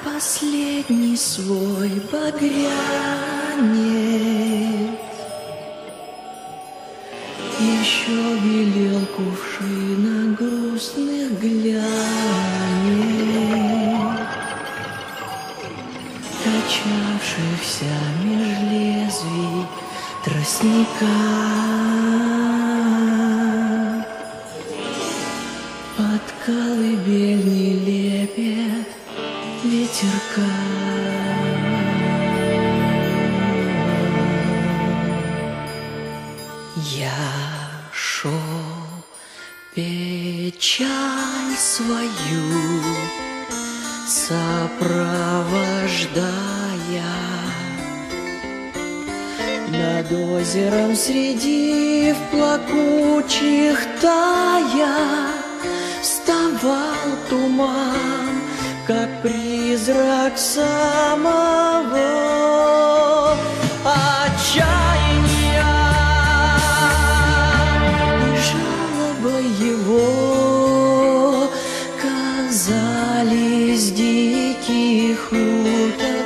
последний свой багрянец. Еще белел кувшина грустных глянец, качавшихся меж лезвий тростника. Под колыбель не лепет ветерка. Я шел печаль свою сопровождая, над озером среди плакучих тая вставал туман, как призрак самого отчаяния, и жалоба его казались диких уток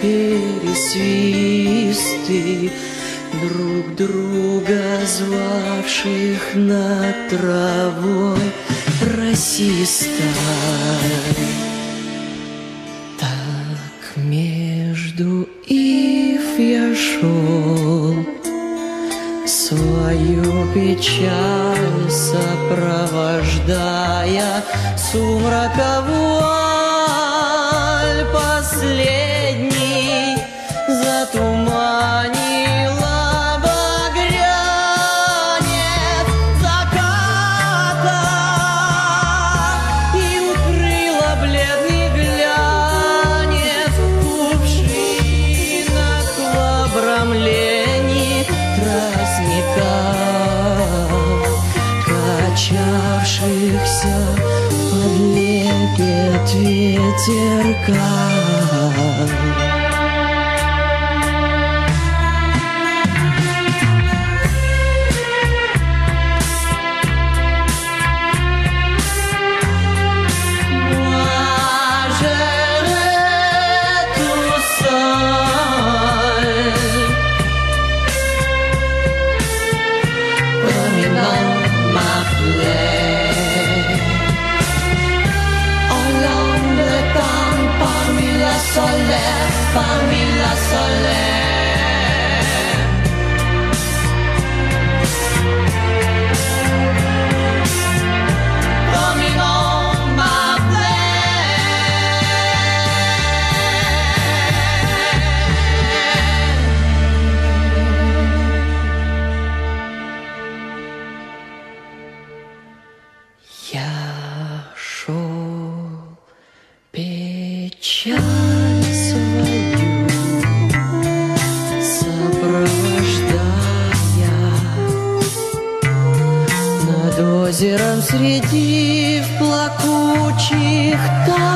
пересвисты, друг друга звавших над травой расиста. Так между ив я шел, свою печаль сопровождая, сумрака вуаль последний затуманила багрянец заката и укрыла бледный глянец кувшина к обрамлении тростника, качавшихся под лепет ветерка. Parmi la solaire, dominant ma plaine. Я шел печаль свою сопровождая, над озером среди плакучих